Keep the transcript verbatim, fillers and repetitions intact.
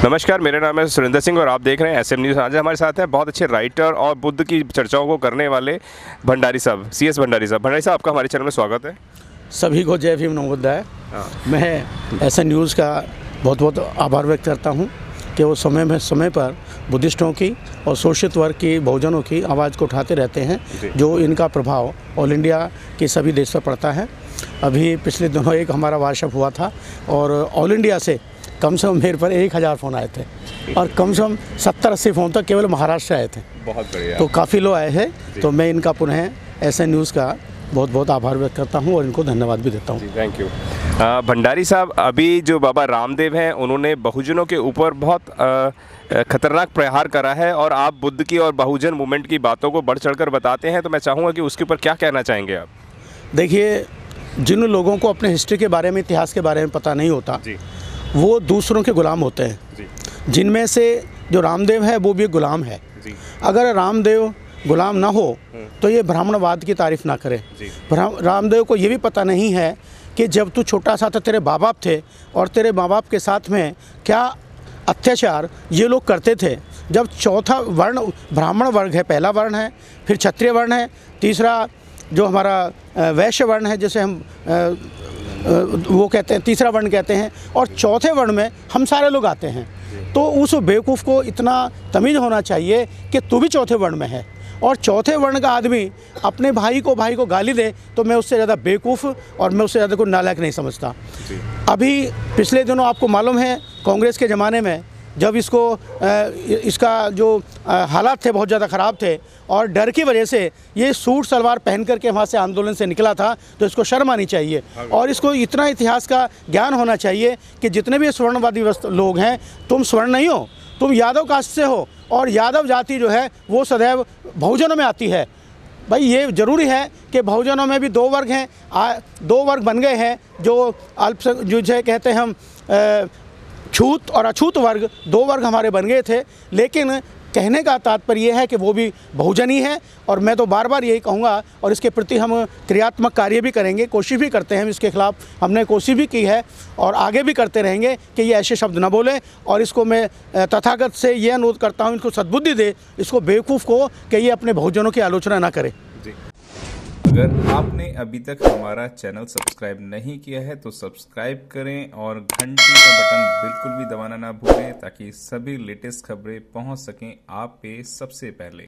नमस्कार, मेरा नाम है सुरेंद्र सिंह और आप देख रहे हैं एस एम न्यूज़। आज हमारे साथ हैं बहुत अच्छे राइटर और बुद्ध की चर्चाओं को करने वाले भंडारी साहब, सी एस भंडारी साहब। भंडारी साहब, आपका हमारे चैनल में स्वागत है। सभी को जय भीम नमोबुद्धाय। मैं एस एन न्यूज़ का बहुत बहुत आभार व्यक्त करता हूं कि वो समय में समय पर बुद्धिस्टों की और शोषित वर्ग की, बहुजनों की आवाज़ को उठाते रहते हैं, जो इनका प्रभाव ऑल इंडिया के सभी देश पर पड़ता है। अभी पिछले दिनों एक हमारा वार्षिक हुआ था और ऑल इंडिया से कम से कम मेरे पर एक हज़ार फ़ोन आए थे और कम से कम सत्तर अस्सी फ़ोन तक केवल महाराष्ट्र आए थे। बहुत बढ़िया। तो काफ़ी लोग आए हैं, तो मैं इनका पुनः एस एन न्यूज़ का बहुत बहुत आभार व्यक्त करता हूं और इनको धन्यवाद भी देता हूं। Thank you. भंडारी साहब, अभी जो बाबा रामदेव हैं उन्होंने बहुजनों के ऊपर बहुत आ, खतरनाक प्रहार करा है और आप बुद्ध की और बहुजन मूवमेंट की बातों को बढ़ चढ़कर बताते हैं, तो मैं चाहूँगा कि उसके ऊपर क्या कहना चाहेंगे आप? देखिए, जिन लोगों को अपने हिस्ट्री के बारे में, इतिहास के बारे में पता नहीं होता जी, वो दूसरों के गुलाम होते हैं। जिनमें से जो रामदेव है वो भी गुलाम है जी। अगर रामदेव गुलाम ना हो तो ये ब्राह्मणवाद की तारीफ़ ना करे। रामदेव को ये भी पता नहीं है कि जब तू छोटा सा था तेरे माँ बाप थे और तेरे माँ बाप के साथ में क्या अत्याचार ये लोग करते थे। जब चौथा वर्ण ब्राह्मण वर्ग है, पहला वर्ण है, फिर क्षत्रिय वर्ण है, तीसरा जो हमारा वैश्य वर्ण है जिसे हम वो कहते हैं, तीसरा वर्ण कहते हैं, और चौथे वर्ण में हम सारे लोग आते हैं। तो उस बेवकूफ़ को इतना तमीज़ होना चाहिए कि तू भी चौथे वर्ण में है और चौथे वर्ण का आदमी अपने भाई को भाई को गाली दे तो मैं उससे ज़्यादा बेवकूफ़ और मैं उससे ज़्यादा कोई नालायक नहीं समझता। अभी पिछले दिनों आपको मालूम है कांग्रेस के ज़माने में जब इसको इसका जो हालात थे बहुत ज़्यादा ख़राब थे और डर की वजह से ये सूट सलवार पहन करके वहाँ से आंदोलन से निकला था, तो इसको शर्म आनी चाहिए और इसको इतना इतिहास का ज्ञान होना चाहिए कि जितने भी स्वर्णवादी लोग हैं, तुम स्वर्ण नहीं हो, तुम यादव कास्ट से हो और यादव जाति जो है वो सदैव बहुजनों में आती है। भाई ये ज़रूरी है कि बहुजनों में भी दो वर्ग हैं, आ, दो वर्ग बन गए हैं, जो अल्प जो कहते हैं हम आ, छूत और अछूत वर्ग, दो वर्ग हमारे बन गए थे। लेकिन कहने का तात्पर्य यह है कि वो भी बहुजन ही है और मैं तो बार बार यही कहूँगा और इसके प्रति हम क्रियात्मक कार्य भी करेंगे, कोशिश भी करते हैं। इसके खिलाफ हमने कोशिश भी की है और आगे भी करते रहेंगे कि ये ऐसे शब्द न बोलें। और इसको मैं तथागत से ये अनुरोध करता हूँ, इनको सद्बुद्धि दे, इसको बेवकूफ़ को कि ये अपने बहुजनों की आलोचना ना करे। अगर आपने अभी तक हमारा चैनल सब्सक्राइब नहीं किया है तो सब्सक्राइब करें और घंटी का बटन बिल्कुल भी दबाना ना भूलें ताकि सभी लेटेस्ट खबरें पहुंच सकें आप पे सबसे पहले।